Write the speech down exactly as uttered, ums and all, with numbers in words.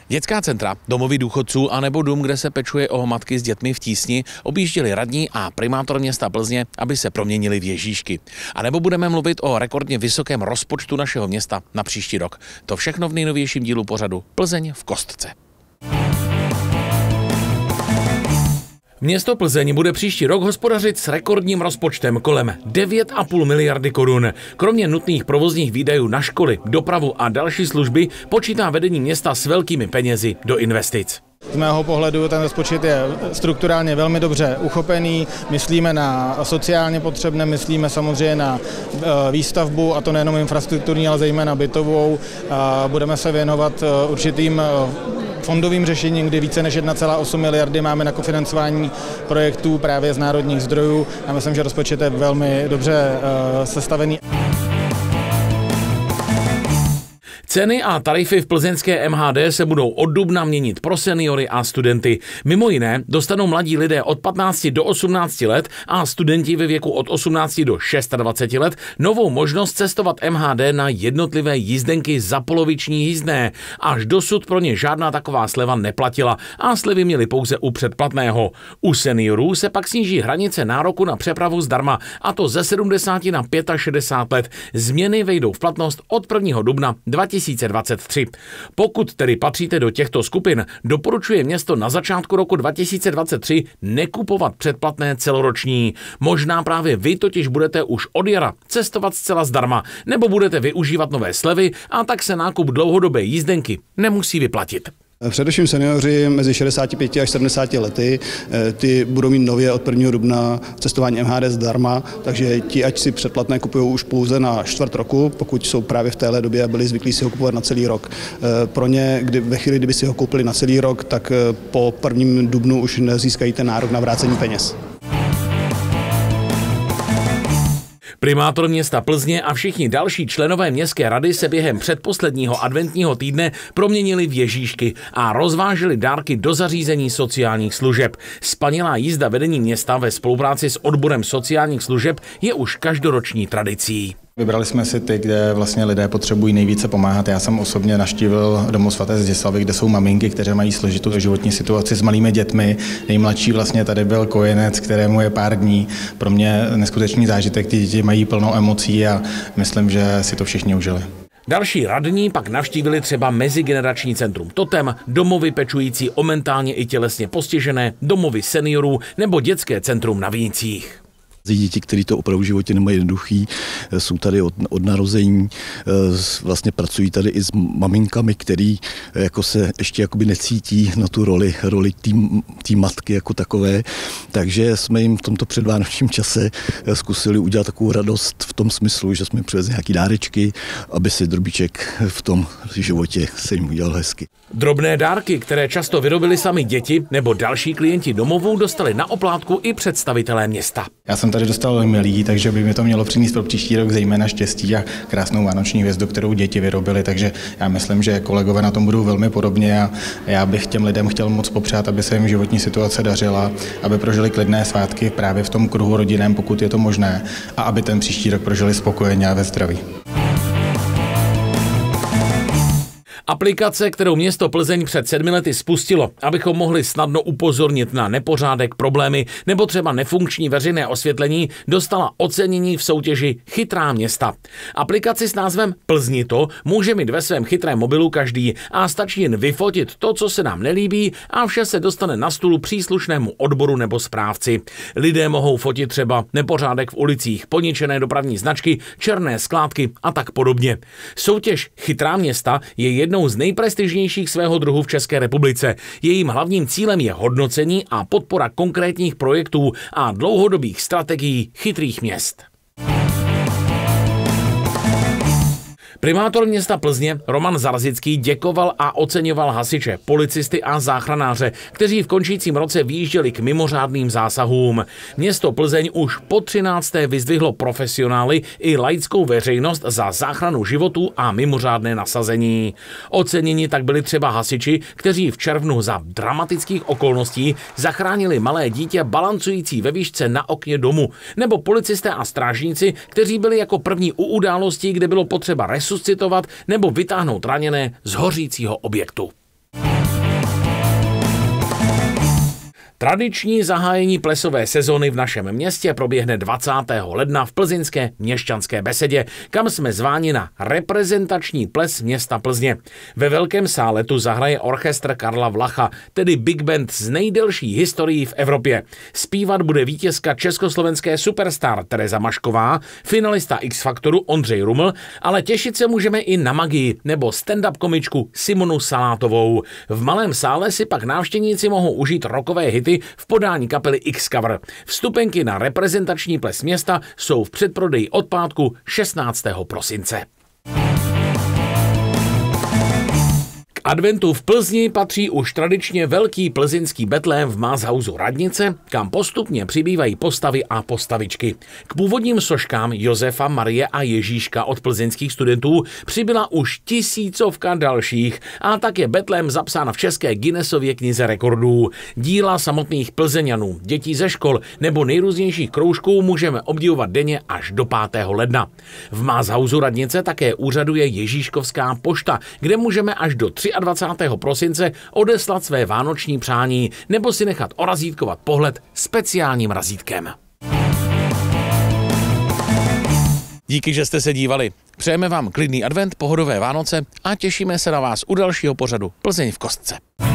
Dětská centra, domovy důchodců a nebo dům, kde se pečuje o matky s dětmi v tísni, objížděli radní a primátor města Plzně, aby se proměnili v Ježíšky. A nebo budeme mluvit o rekordně vysokém rozpočtu našeho města na příští rok. To všechno v nejnovějším dílu pořadu Plzeň v kostce. Město Plzeň bude příští rok hospodařit s rekordním rozpočtem kolem devět a půl miliardy korun. Kromě nutných provozních výdajů na školy, dopravu a další služby počítá vedení města s velkými penězi do investic. Z mého pohledu ten rozpočet je strukturálně velmi dobře uchopený, myslíme na sociálně potřebné, myslíme samozřejmě na výstavbu, a to nejenom infrastrukturní, ale zejména bytovou. Budeme se věnovat určitým fondovým řešením, kdy více než jedna celá osm miliardy máme na kofinancování projektů právě z národních zdrojů. Já myslím, že rozpočet je velmi dobře sestavený. Ceny a tarify v plzeňské M H D se budou od dubna měnit pro seniory a studenty. Mimo jiné dostanou mladí lidé od patnácti do osmnácti let a studenti ve věku od osmnácti do dvaceti šesti let novou možnost cestovat M H D na jednotlivé jízdenky za poloviční jízdné. Až dosud pro ně žádná taková sleva neplatila a slevy měly pouze u předplatného. U seniorů se pak sníží hranice nároku na přepravu zdarma, a to ze sedmdesáti na šedesát pět let. Změny vejdou v platnost od prvního dubna dva tisíce dvacet tři. Pokud tedy patříte do těchto skupin, doporučuje město na začátku roku dva tisíce dvacet tři nekupovat předplatné celoroční. Možná právě vy totiž budete už od jara cestovat zcela zdarma, nebo budete využívat nové slevy a tak se nákup dlouhodobé jízdenky nemusí vyplatit. Především seniori mezi šedesáti pěti až sedmdesáti lety, ty budou mít nově od prvního dubna cestování M H D zdarma, takže ti, ať si předplatné kupují už pouze na čtvrt roku, pokud jsou právě v téhle době a byli zvyklí si ho kupovat na celý rok. Pro ně, kdy, ve chvíli, kdyby si ho koupili na celý rok, tak po prvním dubnu už nezískají ten nárok na vrácení peněz. Primátor města Plzně a všichni další členové městské rady se během předposledního adventního týdne proměnili v Ježíšky a rozváželi dárky do zařízení sociálních služeb. Spanilá jízda vedení města ve spolupráci s odborem sociálních služeb je už každoroční tradicí. Vybrali jsme si ty, kde vlastně lidé potřebují nejvíce pomáhat. Já jsem osobně navštívil domov svaté Zděslavy, kde jsou maminky, které mají složitou životní situaci s malými dětmi. Nejmladší vlastně tady byl kojenec, kterému je pár dní. Pro mě neskutečný zážitek, ty děti mají plnou emocí a myslím, že si to všichni užili. Další radní pak navštívili třeba Mezigenerační centrum Totem, domovy pečující o mentálně i tělesně postižené, domovy seniorů nebo dětské centrum na Víncích. Děti, kteří to opravdu v životě nemají jednoduchý, jsou tady od, od narození, vlastně pracují tady i s maminkami, který jako se ještě jakoby necítí na tu roli, roli té matky jako takové, takže jsme jim v tomto předvánočním čase zkusili udělat takovou radost v tom smyslu, že jsme přivezli nějaký dárečky, aby si drobíček v tom životě se jim udělal hezky. Drobné dárky, které často vyrobili sami děti nebo další klienti domovů, dostali na oplátku i představitelé města. Já jsem tady dostal milí, takže by mi to mělo přinést pro příští rok zejména štěstí a krásnou vánoční hvězdu, kterou děti vyrobili, takže já myslím, že kolegové na tom budou velmi podobně a já bych těm lidem chtěl moc popřát, aby se jim životní situace dařila, aby prožili klidné svátky právě v tom kruhu rodinném, pokud je to možné, a aby ten příští rok prožili spokojeně a ve zdraví. Aplikace, kterou město Plzeň před sedmi lety spustilo, abychom mohli snadno upozornit na nepořádek, problémy nebo třeba nefunkční veřejné osvětlení, dostala ocenění v soutěži Chytrá města. Aplikaci s názvem Plzni to může mít ve svém chytrém mobilu každý a stačí jen vyfotit to, co se nám nelíbí, a vše se dostane na stůl příslušnému odboru nebo správci. Lidé mohou fotit třeba nepořádek v ulicích, poničené dopravní značky, černé skládky a tak podobně. Soutěž Chytrá města je jednou z nejprestižnějších svého druhu v České republice. Jejím hlavním cílem je hodnocení a podpora konkrétních projektů a dlouhodobých strategií chytrých měst. Primátor města Plzně Roman Zarzický děkoval a oceňoval hasiče, policisty a záchranáře, kteří v končícím roce vyjížděli k mimořádným zásahům. Město Plzeň už po třinácté vyzdvihlo profesionály i laickou veřejnost za záchranu životů a mimořádné nasazení. Oceněni tak byli třeba hasiči, kteří v červnu za dramatických okolností zachránili malé dítě balancující ve výšce na okně domu, nebo policisté a strážníci, kteří byli jako první u událostí, kde bylo potřeba resuscitovat nebo vytáhnout raněné z hořícího objektu. Tradiční zahájení plesové sezony v našem městě proběhne dvacátého ledna v plzeňské Měšťanské besedě, kam jsme zváni na reprezentační ples města Plzně. Ve velkém sále tu zahraje orchestr Karla Vlacha, tedy big band s nejdelší historií v Evropě. Zpívat bude vítězka československé superstar Tereza Mašková, finalista X Faktoru Ondřej Ruml, ale těšit se můžeme i na magii nebo stand-up komičku Simonu Salátovou. V malém sále si pak návštěvníci mohou užít rockové hity v podání kapely X-Cover. Vstupenky na reprezentační ples města jsou v předprodeji od pátku šestnáctého prosince. K adventu v Plzni patří už tradičně velký plzeňský betlém v Máshausu Radnice, kam postupně přibývají postavy a postavičky. K původním soškám Josefa, Marie a Ježíška od plzeňských studentů přibyla už tisícovka dalších a tak je betlém zapsán v české Guinnessově knize rekordů. Díla samotných Plzeňanů, dětí ze škol nebo nejrůznějších kroužků můžeme obdivovat denně až do pátého ledna. V Máshausu Radnice také úřaduje Ježíškovská pošta, kde můžeme až do dvacátého třetího prosince odeslat své vánoční přání nebo si nechat orazítkovat pohled speciálním razítkem. Díky, že jste se dívali. Přejeme vám klidný advent, pohodové Vánoce a těšíme se na vás u dalšího pořadu Plzeň v kostce.